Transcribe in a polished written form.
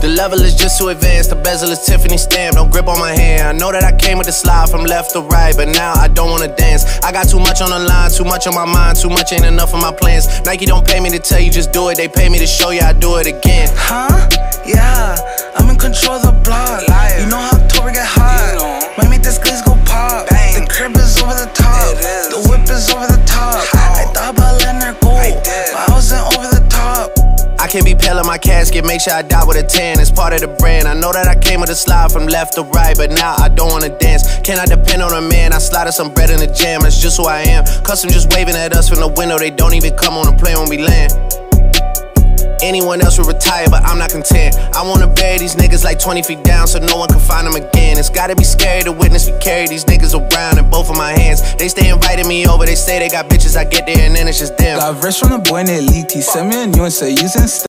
The level is just too advanced, the bezel is Tiffany stamp. Don't grip on my hand, I know that I came with the slide from left to right, but now I don't wanna dance. I got too much on the line, too much on my mind, too much ain't enough of my plans. Nike don't pay me to tell you just do it, they pay me to show you I do it again. Huh? Yeah, I'm in control of the block. You know how October get hot. Might make this glaze go pop. The crib is over the top, the whip is over the top. I thought about letting her go, but I wasn't over the top. I can't be pale in my casket, make sure I die with a tan. It's part of the brand. I know that I came with a slide from left to right, but now I don't wanna dance. Can I depend on a man? I slided some bread in the jam, that's just who I am. Custom just waving at us from the window, they don't even come on the plane when we land. Anyone else would retire, but I'm not content. I wanna bury these niggas like 20 feet down so no one can find them again. It's gotta be scary to witness me carry these niggas around in both of my hands. They stay inviting me over, they say they got bitches, I get there and then it's just them. Got a verse from the boy named Elite, he sent me a new and said using